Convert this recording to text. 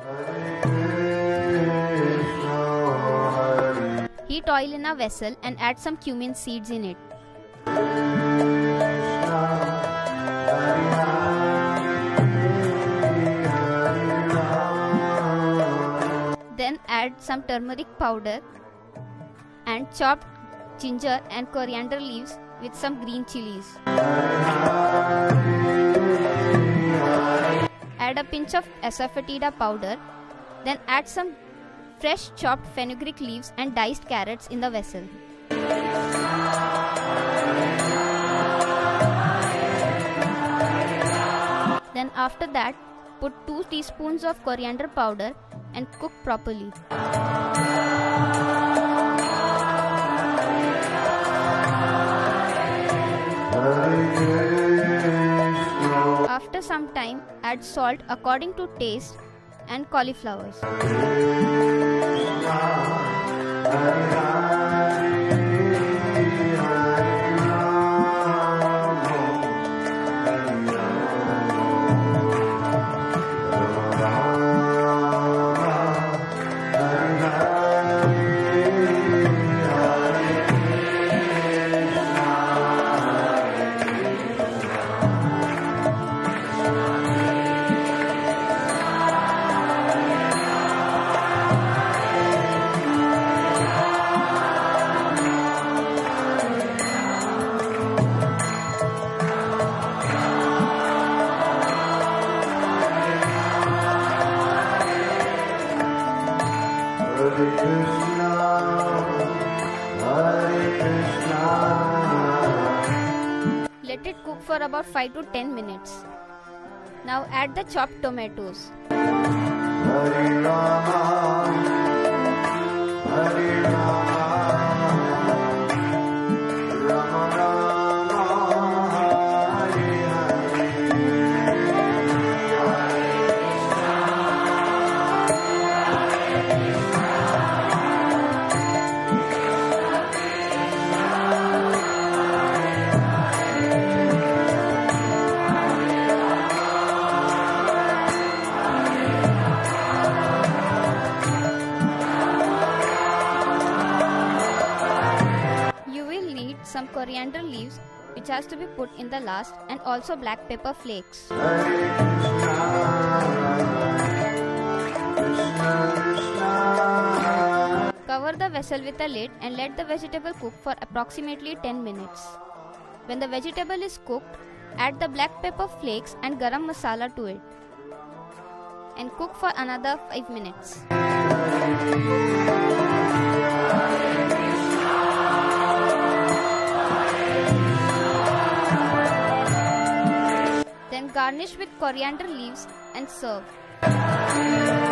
Heat oil in a vessel and add some cumin seeds in it. Then add some turmeric powder and chopped ginger and coriander leaves with some green chilies. Add a pinch of asafoetida powder. Then add some fresh chopped fenugreek leaves and diced carrots in the vessel. Then after that, put 2 teaspoons of coriander powder and cook properly. After some time, add salt according to taste and cauliflowers. Let it cook for about 5 to 10 minutes. Now add the chopped tomatoes. Some coriander leaves which has to be put in the last, and also black pepper flakes. Cover the vessel with a lid and let the vegetable cook for approximately 10 minutes. When the vegetable is cooked, add the black pepper flakes and garam masala to it and cook for another 5 minutes. Then garnish with coriander leaves and serve.